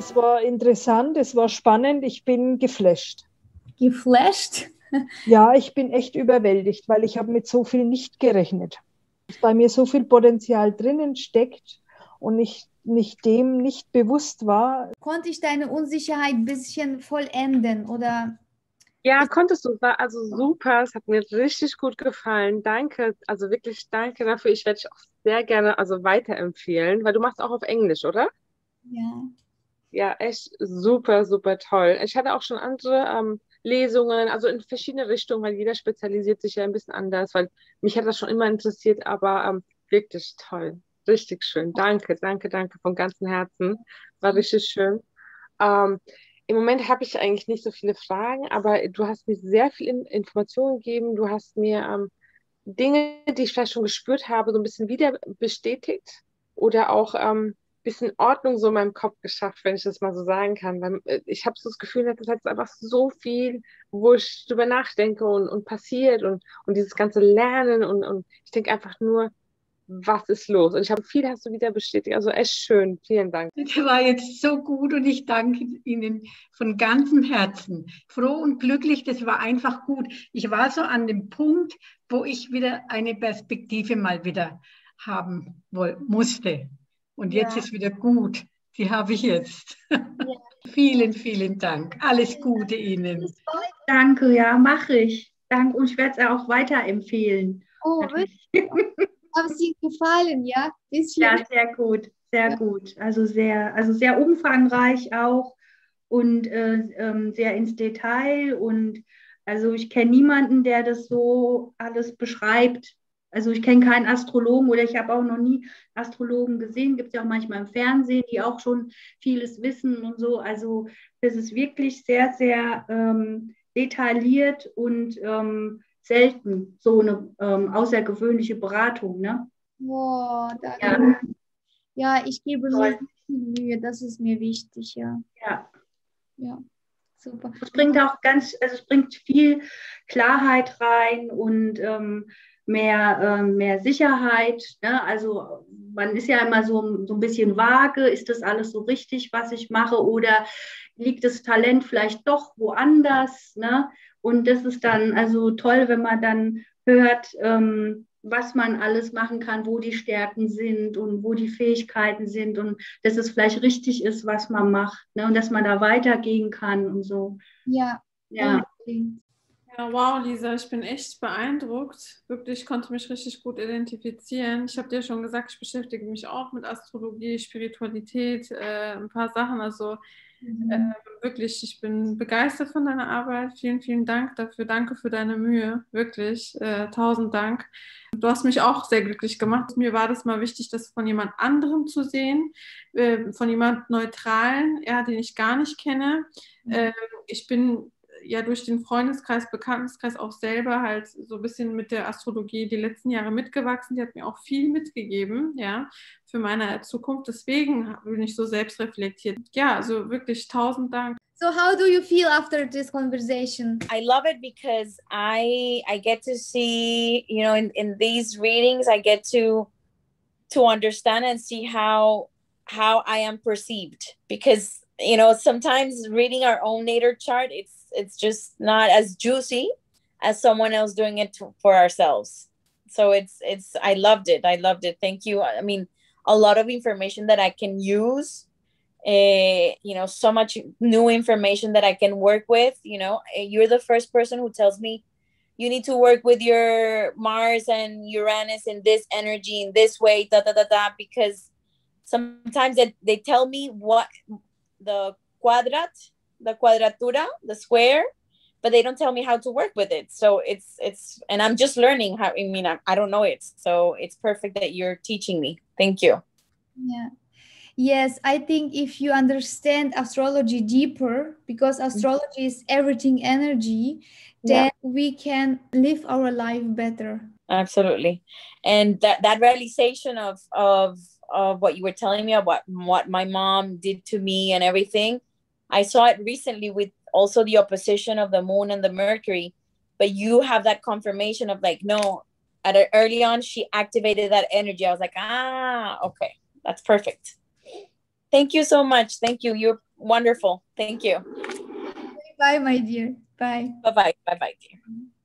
Es war interessant, es war spannend, ich bin geflasht. Geflasht? Ja, ich bin echt überwältigt, weil ich habe mit so viel nicht gerechnet. Dass bei mir so viel Potenzial drinnen steckt und ich dem nicht bewusst war. Konnte ich deine Unsicherheit ein bisschen vollenden oder? Ja, konntest du. War also super. Es hat mir richtig gut gefallen. Danke. Also wirklich danke dafür. Ich werde dich auch sehr gerne also weiterempfehlen, weil du machst auch auf Englisch, oder? Ja. Ja, echt super, super toll. Ich hatte auch schon andere Lesungen, also in verschiedene Richtungen, weil jeder spezialisiert sich ja ein bisschen anders, weil mich hat das schon immer interessiert, aber wirklich toll. Richtig schön. Danke, danke, danke von ganzem Herzen. War richtig schön. Ähm, Im Moment habe ich eigentlich nicht so viele Fragen, aber du hast mir sehr viel Informationen gegeben. Du hast mir Dinge, die ich vielleicht schon gespürt habe, so ein bisschen wieder bestätigt oder auch bisschen Ordnung so in meinem Kopf geschafft, wenn ich das mal so sagen kann. Weil, ich habe so das Gefühl, dass es jetzt einfach so viel, wo ich drüber nachdenke und passiert und dieses ganze Lernen und ich denke einfach nur, was ist los? Und ich habe viel, hast du wieder bestätigt. Also echt schön. Vielen Dank. Das war jetzt so gut und ich danke Ihnen von ganzem Herzen. Froh und glücklich, das war einfach gut. Ich war so an dem Punkt, wo ich wieder eine Perspektive mal wieder haben musste. Und jetzt ist wieder gut. Die habe ich jetzt. Ja. Vielen, vielen Dank. Alles Gute Ihnen. Danke, ja, mache ich. Danke und ich werde es auch weiterempfehlen. Oh, wirklich? Haben Sie gefallen, ja? Bisschen. Ja, sehr gut, sehr gut. Also sehr umfangreich auch und sehr ins Detail. Und also ich kenne niemanden, der das so alles beschreibt. Also ich kenne keinen Astrologen oder ich habe auch noch nie Astrologen gesehen. Gibt es ja auch manchmal im Fernsehen, die auch schon vieles wissen und so. Also das ist wirklich sehr, sehr detailliert und selten so eine außergewöhnliche Beratung, ne? Wow, danke. Ja. Ja, ich gebe mir viel Mühe, das ist mir wichtig, ja. Ja. Ja, super. Es bringt auch es bringt viel Klarheit rein und mehr Sicherheit. Ne? Also man ist ja immer so ein bisschen vage, ist das alles so richtig, was ich mache, oder liegt das Talent vielleicht doch woanders? Ne? Und das ist dann also toll, wenn man dann hört, was man alles machen kann, wo die Stärken sind und wo die Fähigkeiten sind und dass es vielleicht richtig ist, was man macht, ne? Und dass man da weitergehen kann und so. Ja, Ja. Ja, wow, Lisa, ich bin echt beeindruckt. Wirklich, ich konnte mich richtig gut identifizieren. Ich habe dir schon gesagt, ich beschäftige mich auch mit Astrologie, Spiritualität, ein paar Sachen. Also wirklich, ich bin begeistert von deiner Arbeit. Vielen, vielen Dank dafür. Danke für deine Mühe. Wirklich, tausend Dank. Du hast mich auch sehr glücklich gemacht. Mir war das mal wichtig, das von jemand anderem zu sehen, von jemand Neutralen, ja, den ich gar nicht kenne. Ich bin ja durch den Freundeskreis, Bekanntenkreis auch selber halt so ein bisschen mit der Astrologie die letzten Jahre mitgewachsen. Die hat mir auch viel mitgegeben, ja, für meine Zukunft. Deswegen bin ich so selbstreflektiert. Ja, also wirklich tausend Dank. So how do you feel after this conversation? I love it because I get to see, you know, in these readings, I get to understand and see how I am perceived, because, you know, sometimes reading our own natal chart, it's just not as juicy as someone else doing it for ourselves. So I loved it. Thank you. I mean, a lot of information that I can use, you know, so much new information that I can work with. You know, you're the first person who tells me you need to work with your Mars and Uranus in this energy, in this way, because sometimes they tell me what the quadratura, the square, but they don't tell me how to work with it. So it's and I'm just learning how. I mean, I don't know it, so it's perfect that you're teaching me. Thank you. Yeah. Yes, I think if you understand astrology deeper, because astrology is everything energy, then we can live our life better. Absolutely. And that realization of what you were telling me about what my mom did to me and everything, I saw it recently with also the opposition of the moon and the Mercury. But you have that confirmation of like, no, early on, she activated that energy. I was like, okay, that's perfect. Thank you so much. Thank you. Wonderful. Thank you. Bye, my dear. Bye. Bye-bye. Bye-bye, dear.